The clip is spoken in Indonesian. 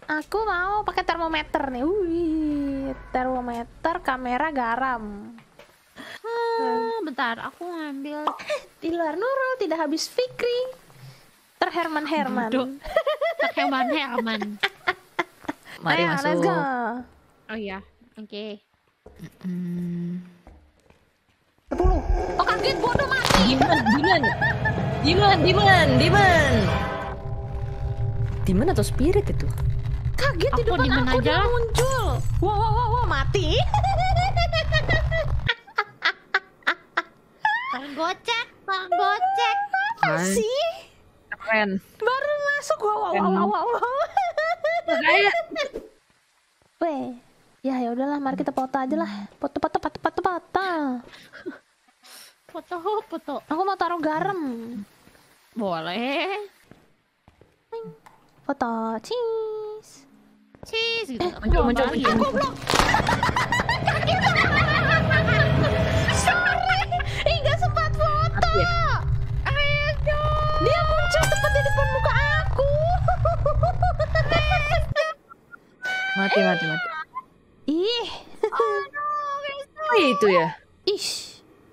Aku mau pakai termometer nih. Wih, termometer, kamera, garam. Bentar, aku ngambil. Di luar Nurul tidak habis Fikri. Terherman-herman. Terherman-herman. Mari Ayo, masuk. let's go. Oh iya, oke. 10. Oh kaget, bodoh mati. Demon atau spirit itu? Kaget di Aku depan Demon aku aja dia lah. muncul. Wow, mati. Bang gocek. Apa sih? Keren. Baru masuk. Wow. Kayak Weh. Ya udahlah, mari kita foto aja lah. Foto. Foto. Aku mau taruh garam. Boleh. Foto. Cheese. Cheese gitu. muncul. Goblok. Sorry. Nggak sempat foto. Dia muncul tepat di depan muka aku. Mati. Ih. Oh itu ya. Ish.